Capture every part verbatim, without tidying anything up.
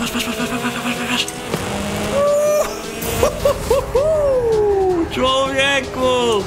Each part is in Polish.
patrz, patrz, patrz, patrz, patrz, patrz, patrz. Człowieku!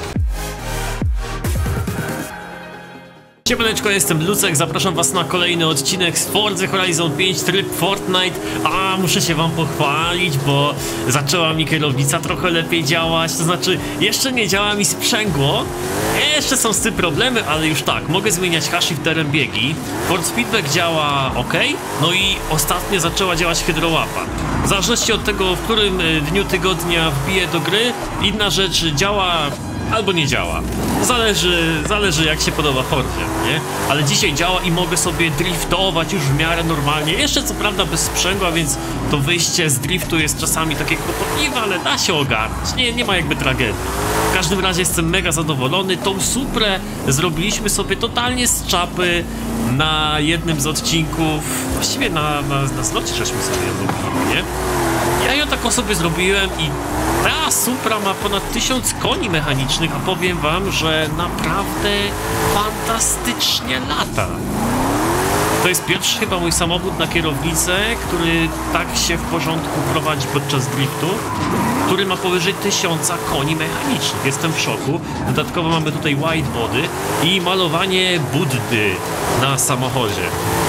Siemaneczko, jestem Lucek, zapraszam was na kolejny odcinek z Forza Horizon pięć tryb Fortnite. A muszę się wam pochwalić, bo zaczęła mi kierownica trochę lepiej działać. To znaczy, jeszcze nie działa mi sprzęgło. Jeszcze są z tym problemy, ale już tak, mogę zmieniać hashifterem biegi. Ford Speedback działa ok. No i ostatnio zaczęła działać hydrołapa. W zależności od tego, w którym dniu tygodnia wbiję do gry, inna rzecz działa albo nie działa. Zależy, zależy jak się podoba Fordzie, nie? Ale dzisiaj działa i mogę sobie driftować już w miarę normalnie. Jeszcze co prawda bez sprzęgła, więc to wyjście z driftu jest czasami takie kłopotliwe, ale da się ogarnąć. Nie, nie ma jakby tragedii. W każdym razie jestem mega zadowolony. Tą Suprę zrobiliśmy sobie totalnie z czapy na jednym z odcinków. Właściwie na, na, na zlocie żeśmy sobie ją robili, nie? Ja ją tak sobie zrobiłem i ta Supra ma ponad tysiąc koni mechanicznych, a powiem wam, że naprawdę fantastycznie lata. To jest pierwszy chyba mój samochód na kierownicę, który tak się w porządku prowadzi podczas driftu, który ma powyżej tysiąca koni mechanicznych. Jestem w szoku. Dodatkowo mamy tutaj whitebody i malowanie Buddy na samochodzie.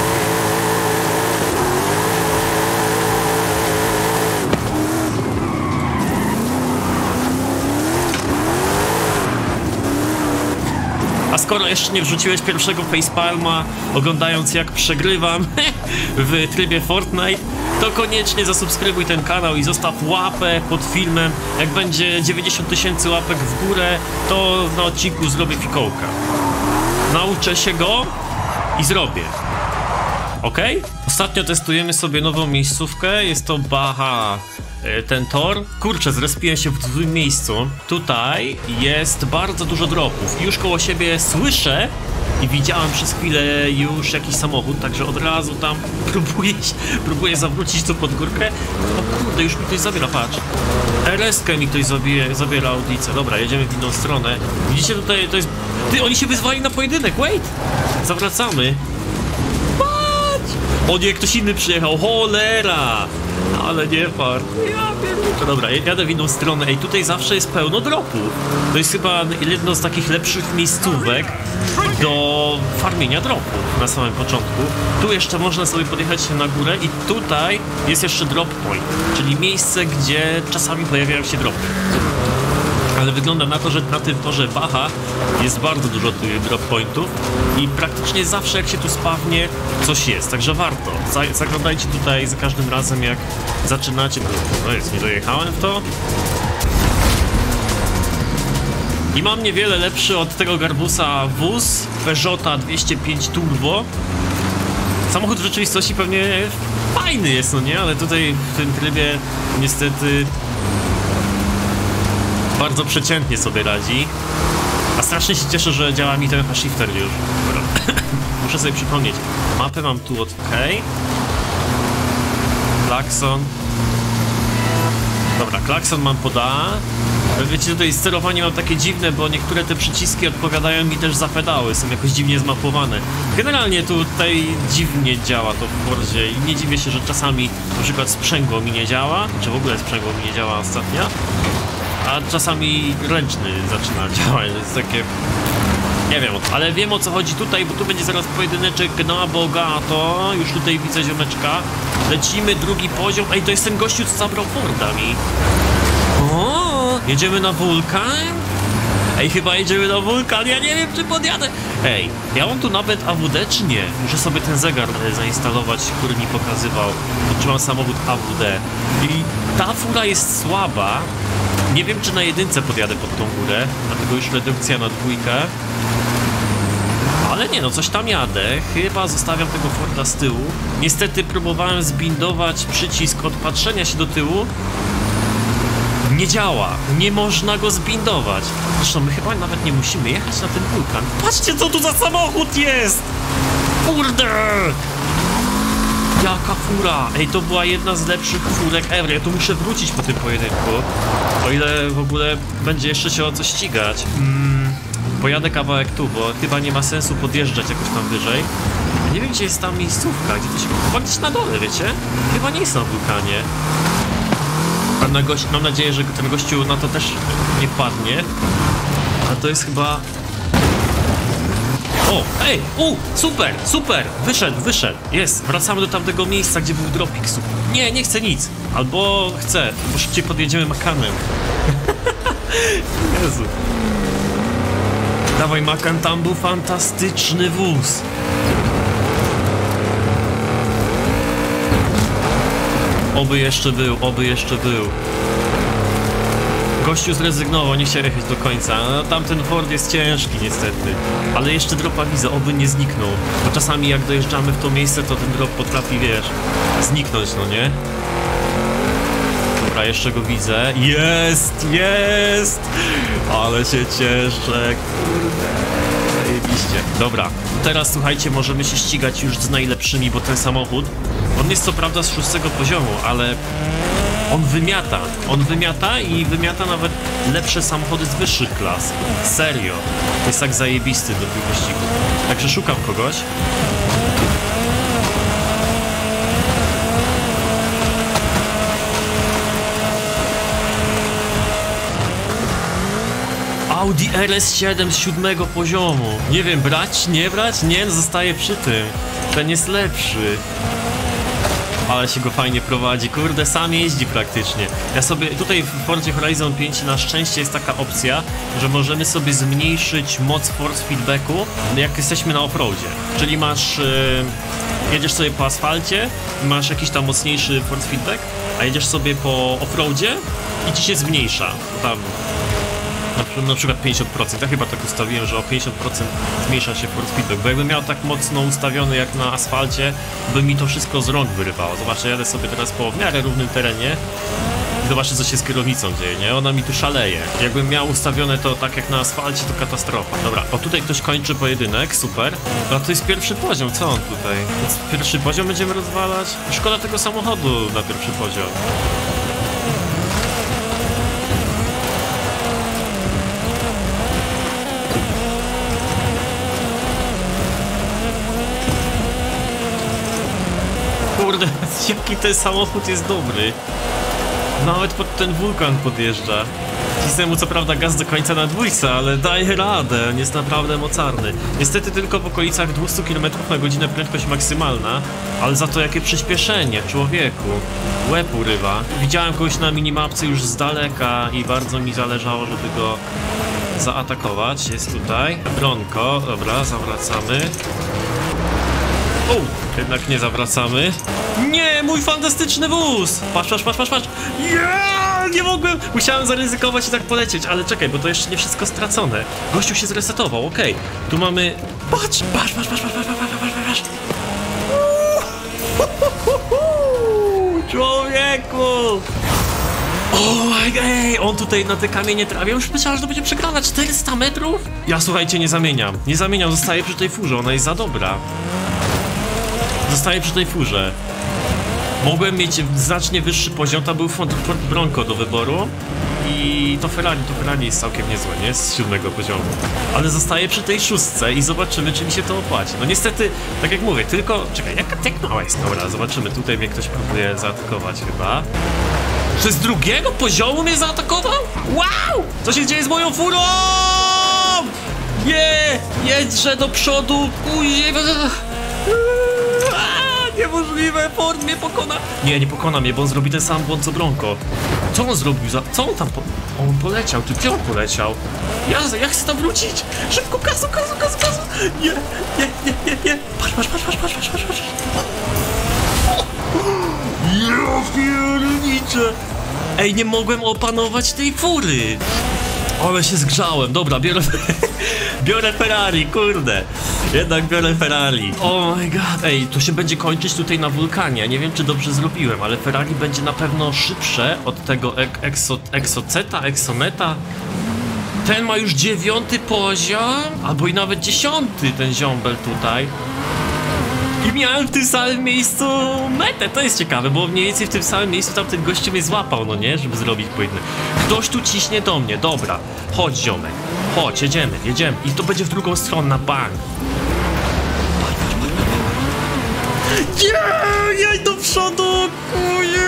A skoro jeszcze nie wrzuciłeś pierwszego facepalma, oglądając jak przegrywam w trybie Fortnite, to koniecznie zasubskrybuj ten kanał i zostaw łapę pod filmem. Jak będzie dziewięćdziesiąt tysięcy łapek w górę, to na odcinku zrobię fikołka. Nauczę się go i zrobię. Ok? Ostatnio testujemy sobie nową miejscówkę, jest to Baja. Ten tor, kurczę, zrespiłem się w złym miejscu. Tutaj jest bardzo dużo dropów. Już koło siebie słyszę i widziałem przez chwilę już jakiś samochód, także od razu tam próbuję, próbuję zawrócić tu pod górkę. O kurde, już mi ktoś zabiera, patrz. R S-kę mi ktoś zabie, zabiera audicę. Dobra, jedziemy w inną stronę. Widzicie, tutaj to jest... Ty, oni się wyzwali na pojedynek, wait! Zawracamy. Patrz! O nie, ktoś inny przyjechał, cholera! Ale nie fart. Ja pierdolę. Dobra, jadę w inną stronę. Ej, tutaj zawsze jest pełno dropów. To jest chyba jedno z takich lepszych miejscówek do farmienia dropów na samym początku. Tu jeszcze można sobie podjechać na górę i tutaj jest jeszcze drop point, czyli miejsce, gdzie czasami pojawiają się dropy. Ale wygląda na to, że na tym torze Baja jest bardzo dużo tych drop pointów i praktycznie zawsze jak się tu spawnie, coś jest, także warto. Zaglądajcie tutaj za każdym razem jak zaczynacie. No jest, nie dojechałem w to. I mam niewiele lepszy od tego garbusa wóz Peugeota dwieście pięć Turbo. Samochód w rzeczywistości pewnie fajny jest, no nie? Ale tutaj w tym trybie niestety bardzo przeciętnie sobie radzi. A strasznie się cieszę, że działa mi ten shifter już. Muszę sobie przypomnieć. Mapę mam tu od OK. Klakson. Dobra, klakson mam pod A. Wiecie, tutaj sterowanie mam takie dziwne, bo niektóre te przyciski odpowiadają mi też za pedały, są jakoś dziwnie zmapowane. Generalnie tutaj dziwnie działa to w Fordzie i nie dziwię się, że czasami na przykład sprzęgło mi nie działa, czy w ogóle sprzęgło mi nie działa ostatnio. A czasami ręczny zaczyna działać, to jest takie... Nie wiem, ale wiem o co chodzi tutaj, bo tu będzie zaraz pojedyneczek na bogato. Już tutaj widzę ziomeczka. Lecimy, drugi poziom. Ej, to jest ten gościu, co zabrał Forda mi. O, jedziemy na wulkan? Ej, chyba jedziemy na wulkan, ja nie wiem czy podjadę. Ej, ja mam tu nawet A W D czy nie? Muszę sobie ten zegar zainstalować, który mi pokazywał. Podtrzymam samochód A W D. I ta fura jest słaba. Nie wiem czy na jedynce podjadę pod tą górę, dlatego już redukcja na dwójkę. Ale nie no, coś tam jadę. Chyba zostawiam tego Forda z tyłu. Niestety próbowałem zbindować przycisk od patrzenia się do tyłu. Nie działa, nie można go zbindować. Zresztą my chyba nawet nie musimy jechać na ten wulkan. Patrzcie co tu za samochód jest! Kurde! Jaka fura! Ej, to była jedna z lepszych furek ever. Ja tu muszę wrócić po tym pojedynku. O ile w ogóle będzie jeszcze się o coś ścigać. Hmm, pojadę kawałek tu, bo chyba nie ma sensu podjeżdżać jakoś tam wyżej. Nie wiem, gdzie jest ta miejscówka, gdzie to się... Chyba gdzieś na dole, wiecie? Chyba nie jest na wulkanie. Mam, na gości... Mam nadzieję, że ten gościu na to też nie padnie. A to jest chyba... O, ej, u, super, super, wyszedł, wyszedł, jest, wracamy do tamtego miejsca, gdzie był dropik, super. Nie, nie chcę nic, albo chcę, bo szybciej podjedziemy Makanem. Jezu. Dawaj Makan, tam był fantastyczny wóz. Oby jeszcze był, oby jeszcze był. Gościu zrezygnował, nie chciał jechać do końca. No, tamten Ford jest ciężki niestety. Ale jeszcze dropa widzę, oby nie zniknął. Bo czasami jak dojeżdżamy w to miejsce, to ten drop potrafi, wiesz, zniknąć, no nie? Dobra, jeszcze go widzę. Jest, jest! Ale się cieszę, kurde. Zajebiście. Dobra, teraz słuchajcie, możemy się ścigać już z najlepszymi, bo ten samochód, on jest co prawda z szóstego poziomu, ale... On wymiata, on wymiata i wymiata nawet lepsze samochody z wyższych klas. Serio. Jest tak zajebisty do tych wyścigów. Także szukam kogoś. Audi R S siedem z siódmego poziomu. Nie wiem, brać, nie brać? Nie, no zostaję przy tym. Ten jest lepszy. Ale się go fajnie prowadzi, kurde, sam jeździ praktycznie. Ja sobie, tutaj w Fordzie Horizon pięć na szczęście jest taka opcja, że możemy sobie zmniejszyć moc force feedbacku, jak jesteśmy na offroadzie. Czyli masz, yy, jedziesz sobie po asfalcie, masz jakiś tam mocniejszy force feedback, a jedziesz sobie po offroadzie i ci się zmniejsza. Tam na, na przykład pięćdziesiąt procent. Ja chyba tak ustawiłem, że o pięćdziesiąt procent zmniejsza się force feedback, bo jakbym miał tak mocno ustawiony jak na asfalcie, by mi to wszystko z rąk wyrywało. Zobaczcie, jadę sobie teraz po w miarę równym terenie i zobaczcie, co się z kierownicą dzieje, nie? Ona mi tu szaleje. Jakbym miał ustawione to tak jak na asfalcie, to katastrofa. Dobra, o tutaj ktoś kończy pojedynek, super. A to jest pierwszy poziom, co on tutaj? Więc pierwszy poziom będziemy rozwalać? Szkoda tego samochodu na pierwszy poziom. Kurde, jaki ten samochód jest dobry. Nawet pod ten wulkan podjeżdża. Cisnę mu co prawda gaz do końca na dwójce, ale daje radę, on jest naprawdę mocarny. Niestety tylko w okolicach dwieście kilometrów na godzinę prędkość maksymalna, ale za to jakie przyspieszenie, człowieku. Łeb urywa. Widziałem kogoś na minimapce już z daleka i bardzo mi zależało, żeby go zaatakować. Jest tutaj. Bronko, dobra, zawracamy. O, jednak nie zawracamy. Nie, mój fantastyczny wóz! Patrz, patrz, patrz, patrz, patrz. Yeah, nie mogłem! Musiałem zaryzykować i tak polecieć, ale czekaj, bo to jeszcze nie wszystko stracone. Gościu się zresetował, okej. Okay. Tu mamy... Patrz, patrz, patrz, patrz, patrz, patrz, patrz, patrz, patrz. Człowieku! O, ej, on tutaj na te kamienie trawie. Już myślałem, że to będzie przegrana. czterysta metrów? Ja, słuchajcie, nie zamieniam. Nie zamieniam, zostaję przy tej furze, ona jest za dobra. Zostaję przy tej furze. Mogłem mieć znacznie wyższy poziom, tam był Ford Bronco do wyboru. I to Ferrari, to Ferrari jest całkiem niezłe, nie? Z siódmego poziomu. Ale zostaję przy tej szóstce i zobaczymy, czy mi się to opłaci. No niestety, tak jak mówię, tylko... Czekaj, jak, jak mała jest? Dobra, zobaczymy. Tutaj mnie ktoś próbuje zaatakować chyba. Czy z drugiego poziomu mnie zaatakował? Wow! Co się dzieje z moją furą? Nie! Jedźże do przodu! Później... Niemożliwe, Ford mnie pokona. Nie, nie pokona mnie, bo on zrobi ten sam błąd co Bronco. Co on zrobił za... Co on tam po... On poleciał, ty gdzie on poleciał? Ja, ja chcę tam wrócić. Szybko, gazu, gazu, gazu, gazu. Nie, nie, nie, nie, nie. Patrz, patrz, patrz, patrz, patrz, patrz, patrz, patrz. Ja pierniczę. Ej, nie mogłem opanować tej fury. Ale się zgrzałem. Dobra, biorę... biorę Ferrari, kurde. Jednak biorę Ferrari. Oh my god. Ej, to się będzie kończyć tutaj na wulkanie. Nie wiem, czy dobrze zrobiłem, ale Ferrari będzie na pewno szybsze od tego Exo, Exoceta, Exoneta. Ten ma już dziewiąty poziom, albo i nawet dziesiąty ten ziombel tutaj. I miałem w tym samym miejscu metę, to jest ciekawe, bo mniej więcej w tym samym miejscu tamten gościu mnie złapał, no nie? Żeby zrobić pojedynek. Ktoś tu ciśnie do mnie, dobra. Chodź, ziomek. Chodź, jedziemy, jedziemy. I to będzie w drugą stronę, na bank. Nie, jej do przodu, kuje.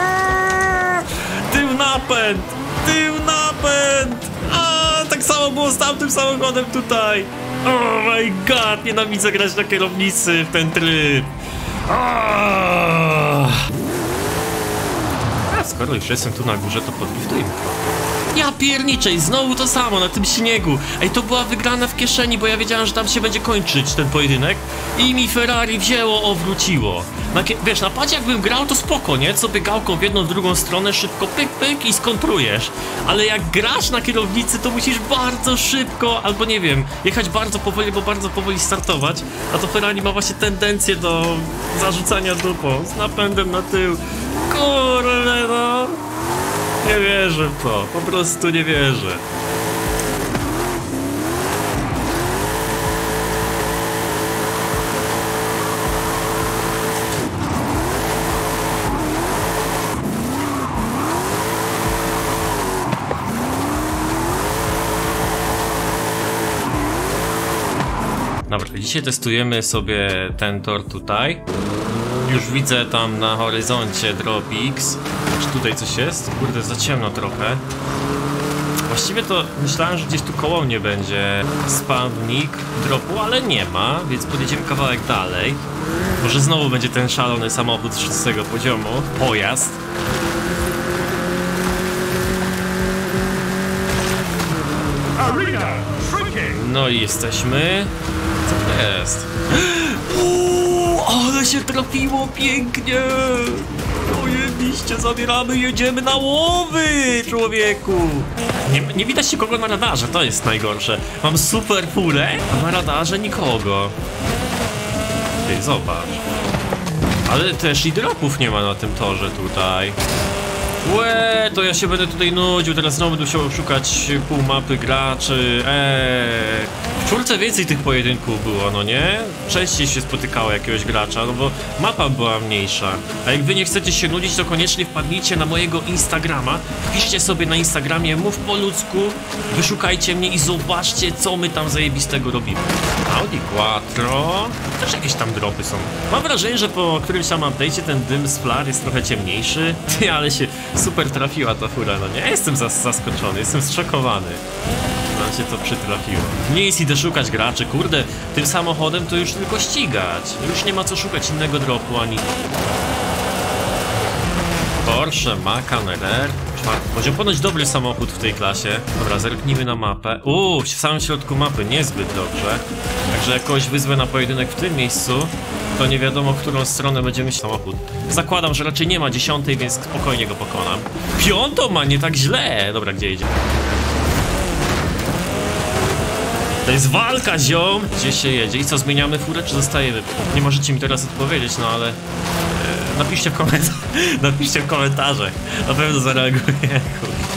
Tył napęd, tył napęd. A, tak samo było z tamtym samochodem tutaj. Oh my god, nienawidzę grać na kierownicy w ten tryb. Oh. A skoro już jestem tu na górze, to podliftujmy. Ja pierniczę i znowu to samo na tym śniegu. Ej, to była wygrana w kieszeni, bo ja wiedziałem, że tam się będzie kończyć ten pojedynek. I mi Ferrari wzięło, obróciło. Na wiesz, na padzie jakbym grał, to spoko, nie? Co biegałką w jedną, w drugą stronę, szybko pyk, pyk i skontrujesz. Ale jak grasz na kierownicy, to musisz bardzo szybko, albo nie wiem, jechać bardzo powoli, bo bardzo powoli startować. A to Ferrari ma właśnie tendencję do zarzucania dupą z napędem na tył. Kurde, no. Nie wierzę w to, po prostu nie wierzę. Dobra, dzisiaj testujemy sobie ten tor tutaj. Już widzę tam na horyzoncie Drop X. Czy tutaj coś jest? Kurde, za ciemno trochę. Właściwie to myślałem, że gdzieś tu koło mnie będzie spawnik dropu, ale nie ma, więc podjedziemy kawałek dalej. Może znowu będzie ten szalony samochód z szóstego poziomu. Pojazd. No i jesteśmy. Co to jest? Uuu, ale się trafiło pięknie! Ojebiście, zabieramy, jedziemy na łowy, człowieku! Nie, nie widać się kogo na radarze, to jest najgorsze. Mam super furę, a na radarze nikogo. Ty, zobacz. Ale też i dropów nie ma na tym torze tutaj. Łe, to ja się będę tutaj nudził, teraz znowu będę musiał szukać pół mapy graczy. Eee. W czwórce więcej tych pojedynków było, no nie? Częściej się spotykało jakiegoś gracza, no bo mapa była mniejsza. A jak wy nie chcecie się nudzić, to koniecznie wpadnijcie na mojego Instagrama. Wpiszcie sobie na Instagramie Mów po ludzku, wyszukajcie mnie i zobaczcie, co my tam zajebistego robimy. Audi Quattro. Też jakieś tam dropy są. Mam wrażenie, że po którymś tam update'cie ten dym z flar jest trochę ciemniejszy. Ty, ale się super trafiła ta fura, no nie? Ja jestem zas zaskoczony, jestem zszokowany. Nam się to przytrafiło. Nie jest idę szukać graczy, kurde, tym samochodem to już tylko ścigać. Już nie ma co szukać innego dropu, ani... Porsche Macan R R. Czwarty poziom. Ponoć dobry samochód w tej klasie. Dobra, zerknijmy na mapę. Uuu, w samym środku mapy niezbyt dobrze. Także jak kogoś wyzwę na pojedynek w tym miejscu, to nie wiadomo, w którą stronę będziemy się samochód. Zakładam, że raczej nie ma dziesiątej, więc spokojnie go pokonam. Piątą ma, nie tak źle. Dobra, gdzie idzie? To jest walka, ziom! Gdzie się jedzie? I co, zmieniamy furę, czy zostajemy? Nie możecie mi teraz odpowiedzieć, no ale... E, napiszcie w komentarzach. Napiszcie w komentarzach. Na pewno zareaguję, kurde.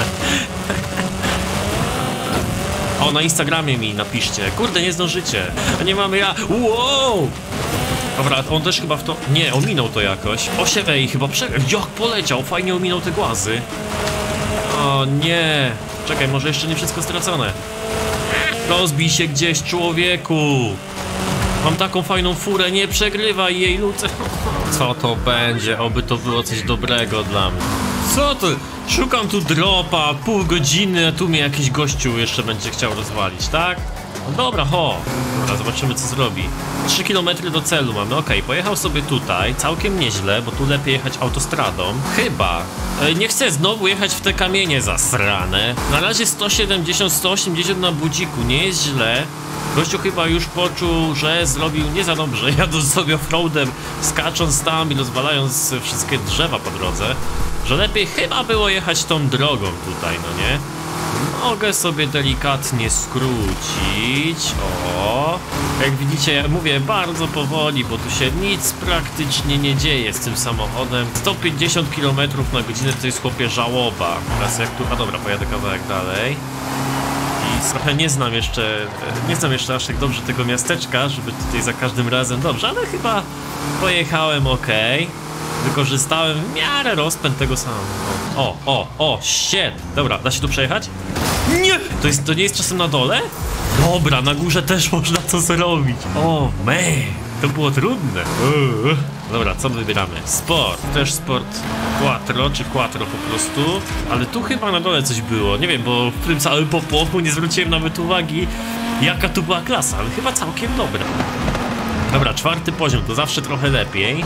O, na Instagramie mi napiszcie. Kurde, nie zdążycie. A nie mamy ja... Wow! Dobra, on też chyba w to... Nie, ominął to jakoś. osiem, ej, chyba prze... Jak poleciał, fajnie ominął te głazy. O nie. Czekaj, może jeszcze nie wszystko stracone. Rozbij się gdzieś, człowieku. Mam taką fajną furę, nie przegrywaj jej, luce. Co to będzie? Oby to było coś dobrego dla mnie. Co to? Szukam tu dropa, pół godziny, a tu mnie jakiś gościu jeszcze będzie chciał rozwalić, tak? No dobra, ho. Dobra, zobaczymy, co zrobi. trzy kilometry do celu mamy, okej, okay, pojechał sobie tutaj, całkiem nieźle, bo tu lepiej jechać autostradą. Chyba. E, nie chcę znowu jechać w te kamienie zasrane. Na razie sto siedemdziesiąt, sto osiemdziesiąt na budziku, nie jest źle. Gościu chyba już poczuł, że zrobił nie za dobrze, jadąc sobie offroadem, skacząc tam i rozwalając wszystkie drzewa po drodze, że lepiej chyba było jechać tą drogą tutaj, no nie? Mogę sobie delikatnie skrócić. O, jak widzicie, ja mówię bardzo powoli, bo tu się nic praktycznie nie dzieje z tym samochodem. sto pięćdziesiąt kilometrów na godzinę to jest, chłopie, żałoba. Teraz jak tu... A dobra, pojadę kawałek dalej. I trochę nie znam jeszcze, nie znam jeszcze aż tak dobrze tego miasteczka, żeby tutaj za każdym razem dobrze, ale chyba pojechałem ok. Wykorzystałem w miarę rozpęd tego samego. O, o, o, shit. Dobra, da się tu przejechać? Nie! To, jest, to nie jest czasem na dole? Dobra, na górze też można to zrobić. O, man, to było trudne. Uuu. Dobra, co wybieramy? Sport, też sport quattro, czy quattro po prostu. Ale tu chyba na dole coś było, nie wiem, bo w tym całym popłochu nie zwróciłem nawet uwagi, jaka tu była klasa, ale chyba całkiem dobra. Dobra, czwarty poziom, to zawsze trochę lepiej.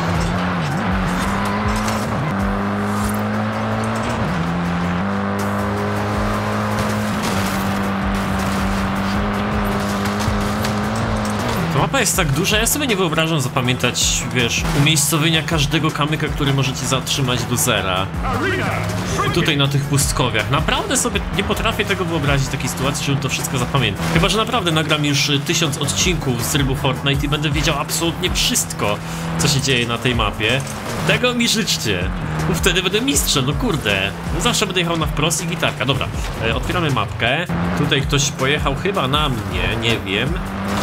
Mapa jest tak duża, ja sobie nie wyobrażam zapamiętać, wiesz, umiejscowienia każdego kamyka, który możecie zatrzymać do zera. Tutaj na tych pustkowiach. Naprawdę sobie nie potrafię tego wyobrazić, takiej sytuacji, żebym to wszystko zapamiętał. Chyba że naprawdę nagram już tysiąc odcinków z trybu Fortnite i będę wiedział absolutnie wszystko, co się dzieje na tej mapie. Tego mi życzcie. Bo wtedy będę mistrzem, no kurde. No zawsze będę jechał na wprost i gitarka. Dobra, e, otwieramy mapkę. Tutaj ktoś pojechał chyba na mnie, nie wiem.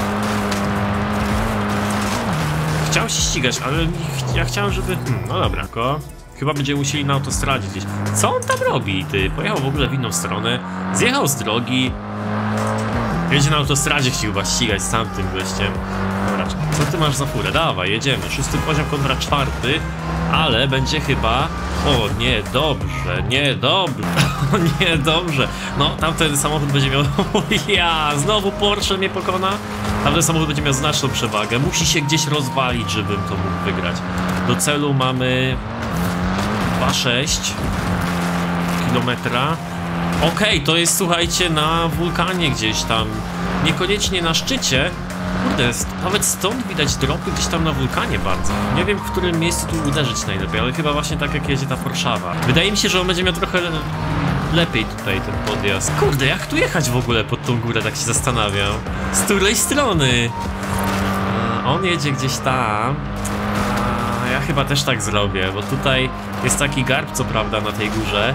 Chciał się ścigać, ale ja chciałem, żeby... Hmm, no dobra, ko. Chyba będziemy musieli na autostradzie gdzieś. Co on tam robi, ty? Pojechał w ogóle w inną stronę. Zjechał z drogi. Jedzie na autostradzie, chciał chyba ścigać z tamtym gościem. Dobra, co ty masz za furę? Dawaj, jedziemy. Szósty poziom kontra czwarty. Ale będzie chyba... O, nie, dobrze, nie, dobrze. Nie, dobrze. No, tamten samochód będzie miał... Ja, znowu Porsche mnie pokona. Tamten samochód będzie miał znaczną przewagę. Musi się gdzieś rozwalić, żebym to mógł wygrać. Do celu mamy... dwa sześć kilometra. Okej, okay, to jest, słuchajcie, na wulkanie gdzieś tam. Niekoniecznie na szczycie. Kurde, nawet stąd widać dropy gdzieś tam na wulkanie bardzo. Nie wiem, w którym miejscu tu uderzyć najlepiej, ale chyba właśnie tak jak jedzie ta Warszawa. Wydaje mi się, że on będzie miał trochę lepiej tutaj ten podjazd. Kurde, jak tu jechać w ogóle pod tą górę, tak się zastanawiam. Z której strony? A, on jedzie gdzieś tam. A, ja chyba też tak zrobię, bo tutaj jest taki garb, co prawda, na tej górze.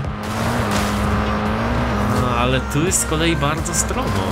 No, ale tu jest z kolei bardzo stromo.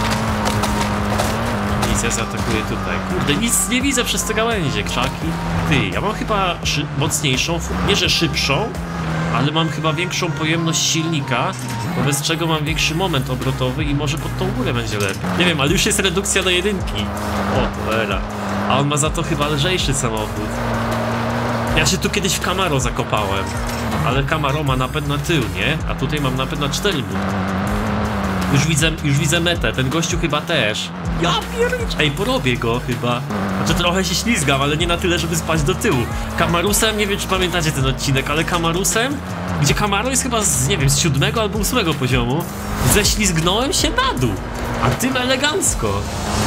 Ja zaatakuję tutaj. Kurde, nic nie widzę przez te gałęzie, krzaki. Ty, ja mam chyba mocniejszą, nie że szybszą, ale mam chyba większą pojemność silnika, wobec czego mam większy moment obrotowy i może pod tą górę będzie lepiej. Nie wiem, ale już jest redukcja do jedynki. O, cholera. A on ma za to chyba lżejszy samochód. Ja się tu kiedyś w Camaro zakopałem, ale Camaro ma napęd na tył, nie? A tutaj mam napęd na cztery buty. Już widzę, już widzę metę, ten gościu chyba też. Ja piernicz. Ej, porobię go chyba. Znaczy trochę się ślizgam, ale nie na tyle, żeby spać do tyłu. Kamarusem, nie wiem czy pamiętacie ten odcinek, ale Kamarusem, gdzie Camaro jest chyba z, nie wiem, z siódmego albo ósmego poziomu, ześlizgnąłem się na dół. A tym elegancko.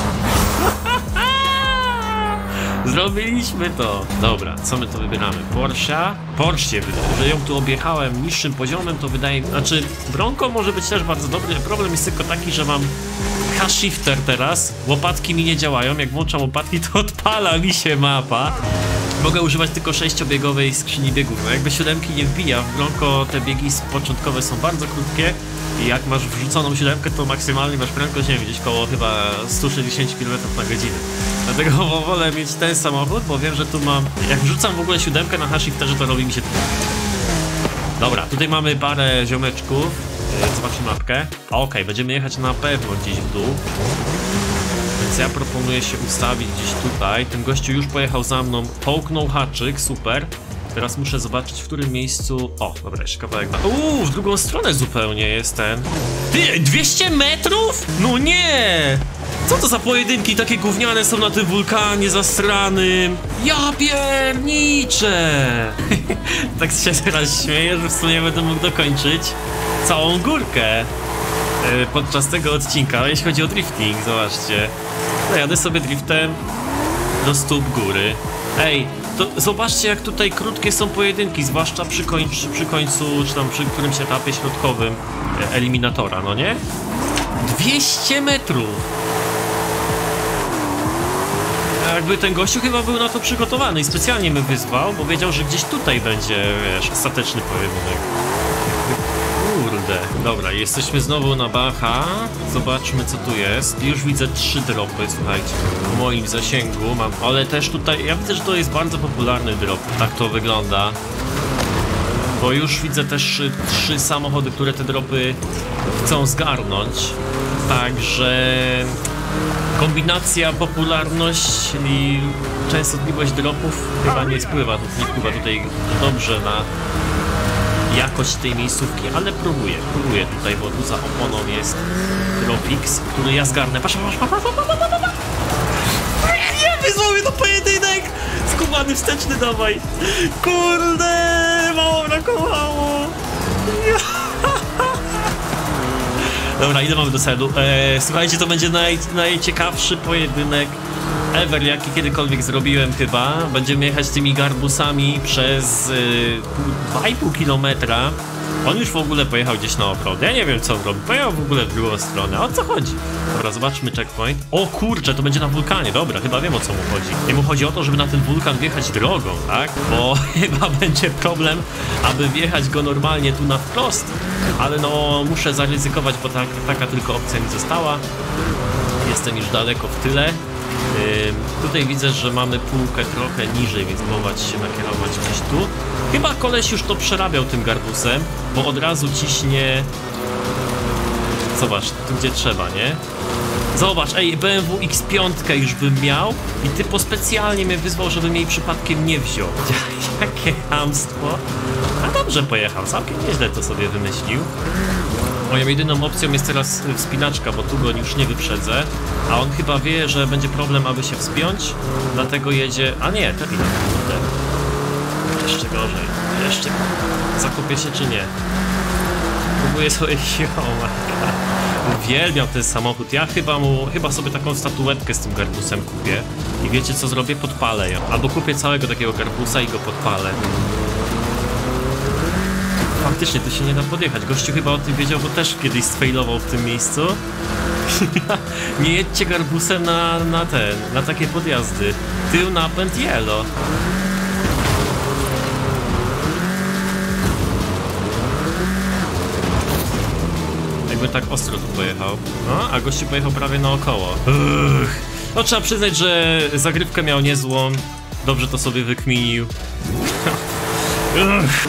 Zrobiliśmy to. Dobra, co my to wybieramy? Porsche? Porsche, że ją tu objechałem niższym poziomem, to wydaje mi... Znaczy, Bronco może być też bardzo dobry. Problem jest tylko taki, że mam K-shifter teraz. Łopatki mi nie działają. Jak włączam łopatki, to odpala mi się mapa. Mogę używać tylko sześciobiegowej skrzyni biegów. No jakby siódemki nie wbija. W Bronco te biegi początkowe są bardzo krótkie. I jak masz wrzuconą siódemkę, to maksymalnie masz prędkość, nie wiem, gdzieś koło chyba sto sześćdziesiąt kilometrów na godzinę. Dlatego wolę mieć ten samochód, bo wiem, że tu mam... Jak wrzucam w ogóle siódemkę na H-shifterze, to robi mi się... Dobra, tutaj mamy parę ziomeczków. Zobaczmy mapkę. Okej, okay, będziemy jechać na pewno gdzieś w dół. Więc ja proponuję się ustawić gdzieś tutaj. Ten gościu już pojechał za mną, połknął haczyk, super. Teraz muszę zobaczyć, w którym miejscu... O, dobra, jeszcze kawałek na... Uuu, w drugą stronę zupełnie jest ten... Ty, dwieście metrów? No nie! Co to za pojedynki takie gówniane są na tym wulkanie zastranym? Ja pierniczę! Tak się teraz śmieję, że w sumie będę mógł dokończyć całą górkę yy, podczas tego odcinka, jeśli chodzi o drifting, zobaczcie. No, jadę sobie driftem do stóp góry. Ej, to zobaczcie, jak tutaj krótkie są pojedynki, zwłaszcza przy, końcu, przy końcu, czy tam przy którymś etapie środkowym eliminatora, no nie? dwieście metrów! Jakby ten gościu chyba był na to przygotowany i specjalnie mnie wyzwał, bo wiedział, że gdzieś tutaj będzie, wiesz, ostateczny pojedynek. Kurde. Dobra, jesteśmy znowu na Bacha. Zobaczmy, co tu jest. Już widzę trzy dropy, słuchajcie. W moim zasięgu mam, ale też tutaj, ja widzę, że to jest bardzo popularny drop. Tak to wygląda. Bo już widzę też trzy samochody, które te dropy chcą zgarnąć. Także... kombinacja, popularność i częstotliwość dropów chyba nie wpływa, nie wpływa tutaj dobrze na jakość tej miejscówki, ale próbuję, próbuję tutaj, bo tu za oponą jest Dropix, który ja zgarnę. Patrz, patrz, patrz, patrz, patrz, patrz, patrz. Nie, wyzwał mnie do pojedynek! Skubany wsteczny, dawaj! Kurde, mało brakowało! Dobra, ile mamy do celu? Eee, słuchajcie, to będzie naj, najciekawszy pojedynek ever, jaki kiedykolwiek zrobiłem chyba. Będziemy jechać tymi garbusami przez yy, dwa i pół kilometra. On już w ogóle pojechał gdzieś na offroad. Ja nie wiem, co robi. Pojechał w ogóle w drugą stronę. O co chodzi? Dobra, zobaczmy checkpoint. O kurczę, to będzie na wulkanie. Dobra, chyba wiem, o co mu chodzi. Jemu chodzi o to, żeby na ten wulkan wjechać drogą, tak? Bo chyba będzie problem, aby wjechać go normalnie tu na wprost. Ale no, muszę zaryzykować, bo tak, taka tylko opcja mi została. Jestem już daleko w tyle. Yy, tutaj widzę, że mamy półkę trochę niżej, więc próbować się nakierować gdzieś tu. Chyba koleś już to przerabiał tym garbusem, bo od razu ciśnie. Zobacz, tu gdzie trzeba, nie? Zobacz, ej, B M W X pięć już bym miał i typo specjalnie mnie wyzwał, żebym jej przypadkiem nie wziął. Jakie chamstwo. A dobrze pojechał, całkiem nieźle to sobie wymyślił. Moją jedyną opcją jest teraz wspinaczka, bo tu go już nie wyprzedzę. A on chyba wie, że będzie problem, aby się wspiąć, dlatego jedzie... A nie, ten ile? Jeszcze gorzej, jeszcze... Zakupię się czy nie? Próbuję sobie... Uwielbiam ten samochód. Ja chyba mu... Chyba sobie taką statuetkę z tym garbusem kupię. I wiecie co zrobię? Podpalę ją. Albo kupię całego takiego garbusa i go podpalę. Faktycznie, tu się nie da podjechać. Gościu chyba o tym wiedział, bo też kiedyś sfailował w tym miejscu. Nie jedźcie garbusem na, na ten, na takie podjazdy. Tył napęd yellow. Jakby tak ostro tu pojechał. No, a gościu pojechał prawie naokoło. Uch. No trzeba przyznać, że zagrywkę miał niezłą. Dobrze to sobie wykminił. Uch.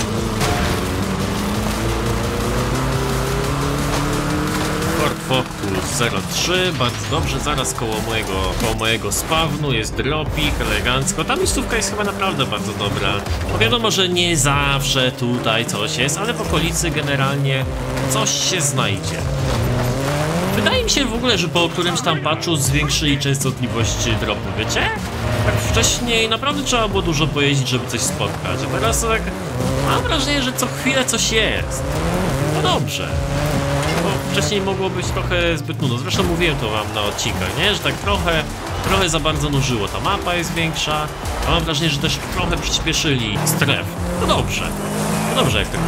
Focus zero trzy, bardzo dobrze, zaraz koło mojego, koło mojego spawnu jest dropik, elegancko. Ta miejscówka jest chyba naprawdę bardzo dobra. Bo wiadomo, że nie zawsze tutaj coś jest, ale w okolicy generalnie coś się znajdzie. Wydaje mi się w ogóle, że po którymś tam patchu zwiększyli częstotliwość dropu, wiecie? Tak wcześniej naprawdę trzeba było dużo pojeździć, żeby coś spotkać, a teraz tak mam wrażenie, że co chwilę coś jest. No dobrze. Wcześniej mogło być trochę zbyt nudno. Zresztą mówiłem to wam na odcinkach, nie? Że tak trochę, trochę za bardzo nużyło. Ta mapa jest większa, a mam wrażenie, że też trochę przyspieszyli stref. No dobrze. No dobrze jak tak.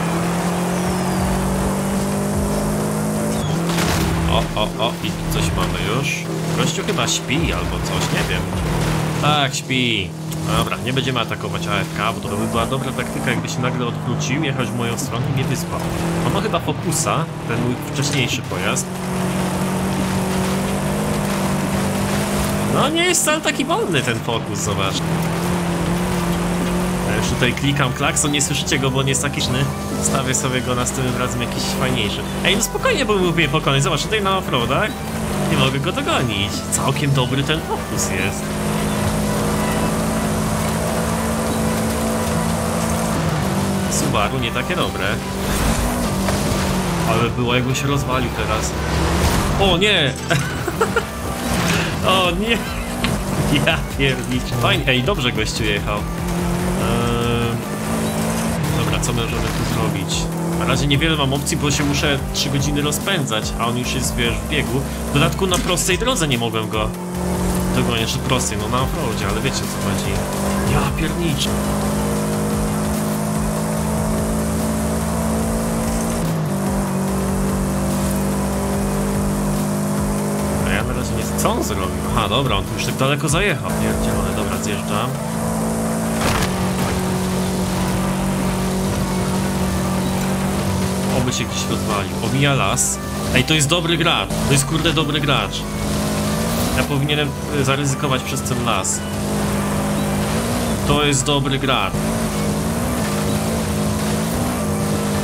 O, o, o, i tu coś mamy już. Gościu chyba śpi albo coś, nie wiem. Tak, śpi. Dobra, nie będziemy atakować A F K, bo to by była dobra taktyka, jakby się nagle odwrócił, jechać w moją stronę i nie wyspał. On ma chyba Focusa, ten mój wcześniejszy pojazd. No nie jest wcale taki wolny ten Focus, zobacz. Ja już tutaj klikam klakson, nie słyszycie go, bo on jest taki szny. Stawię sobie go następnym razem jakiś fajniejszy. Ej, no spokojnie, bo mógł mnie pokonać. Zobacz, tutaj na offroadach nie mogę go dogonić. Całkiem dobry ten Focus jest. Subaru nie takie dobre. Ale było, jakby się rozwalił teraz. O nie! O nie! Ja pierniczę. Fajnie, ej, dobrze gościu jechał. Eee... Dobra, co możemy tu zrobić? Na razie niewiele mam opcji, bo się muszę trzy godziny rozpędzać, a on już jest, wiesz, w biegu. W dodatku na prostej drodze nie mogłem go dogonić, czy prostej, no na offroadzie, ale wiecie o co chodzi. Ja pierniczę. Co on zrobił? Aha, dobra, on tu już tak daleko zajechał. Pierdzielony, dobra, zjeżdżam. Oby się gdzieś rozwalił. Omija las. Ej, to jest dobry gracz. To jest kurde dobry gracz. Ja powinienem zaryzykować przez ten las. To jest dobry gracz.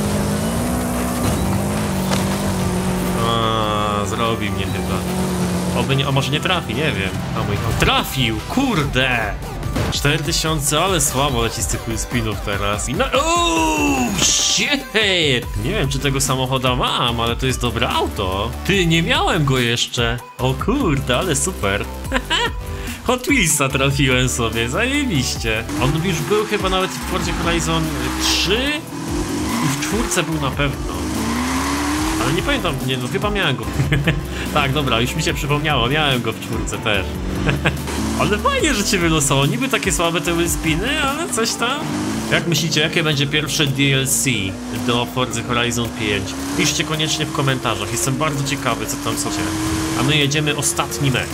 A, zrobi mnie chyba. Oby nie, o może nie trafi, nie wiem. A mój no, trafił, kurde! cztery tysiące, ale słabo leci z tych spinów teraz. I no, ooo, shit! Nie wiem, czy tego samochoda mam, ale to jest dobre auto. Ty, nie miałem go jeszcze. O kurde, ale super. Hot Wheelsa trafiłem sobie, zajebiście. On już był chyba nawet w Forzie Horizon trzy i w czwórce był na pewno. Ale nie pamiętam, nie no, chyba miałem go. Tak, dobra, już mi się przypomniało, miałem go w czwórce też. Ale fajnie, że cię wylosowało. Niby takie słabe te spiny, ale coś tam. Jak myślicie, jakie będzie pierwsze D L C do Forza Horizon pięć? Piszcie koniecznie w komentarzach. Jestem bardzo ciekawy, co tam sobie. A my jedziemy ostatni mecz.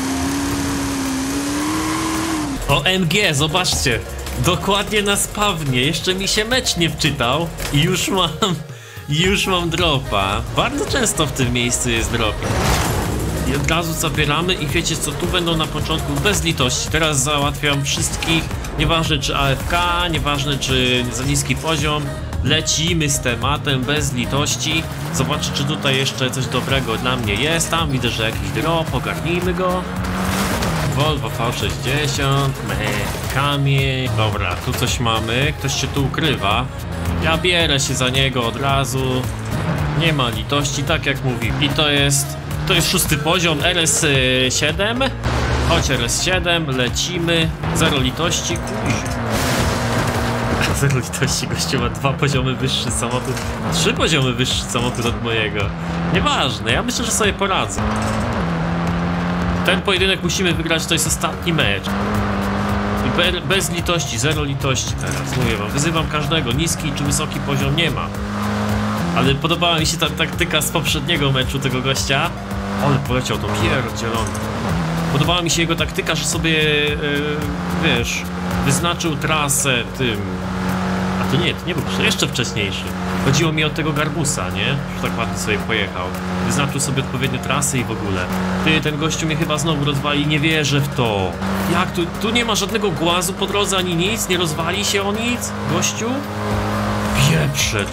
O M G, zobaczcie. Dokładnie na spawnie. Jeszcze mi się mecz nie wczytał i już mam... Już mam dropa. Bardzo często w tym miejscu jest drop. I od razu zabieramy i wiecie co, tu będą na początku bez litości. Teraz załatwiam wszystkich, nieważne czy A F K, nieważne czy za niski poziom. Lecimy z tematem bez litości. Zobaczcie, czy tutaj jeszcze coś dobrego dla mnie jest. Tam widzę, że jakiś drop, ogarnijmy go. Volvo V sześćdziesiąt, kamień. Dobra, tu coś mamy, ktoś się tu ukrywa. Ja bierę się za niego od razu. Nie ma litości, tak jak mówi. I to jest... To jest szósty poziom, R S siedem. Chodź R S siedem, lecimy. Zero litości, kuź. Zero litości, gościu ma dwa poziomy wyższy samochód. Trzy poziomy wyższy samochód od mojego. Nieważne, ja myślę, że sobie poradzę. Ten pojedynek musimy wygrać, to jest ostatni mecz. I be, bez litości, zero litości teraz. Mówię wam, wyzywam każdego, niski czy wysoki poziom nie ma. Ale podobała mi się ta taktyka z poprzedniego meczu tego gościa. Ale poleciał to pierdzielony. Podobała mi się jego taktyka, że sobie, yy, wiesz, wyznaczył trasę tym... A to nie, to nie był jeszcze wcześniejszy. Chodziło mi o tego Garbusa, nie? Że tak ładnie sobie pojechał. Wyznaczył sobie odpowiednie trasy i w ogóle. Ty, ten gościu mnie chyba znowu rozwali, nie wierzę w to. Jak tu, tu nie ma żadnego głazu po drodze ani nic? Nie rozwali się o nic? Gościu? Pieprze.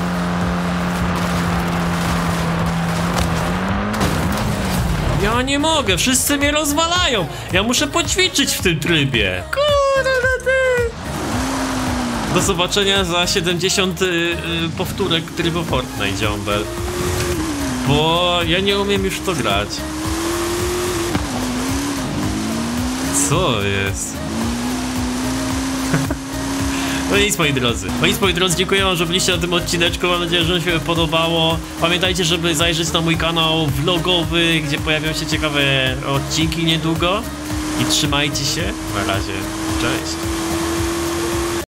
Ja nie mogę, wszyscy mnie rozwalają. Ja muszę poćwiczyć w tym trybie. Kurde ty. Do zobaczenia za siedemdziesiąt y, y, powtórek trybu Fortnite, ziombel. Bo ja nie umiem już w to grać. Co jest? No nic, moi drodzy. No nic, moi drodzy, dziękuję wam, że byliście na tym odcineczku. Mam nadzieję, że wam się podobało. Pamiętajcie, żeby zajrzeć na mój kanał vlogowy, gdzie pojawią się ciekawe odcinki niedługo. I trzymajcie się. Na razie. Cześć.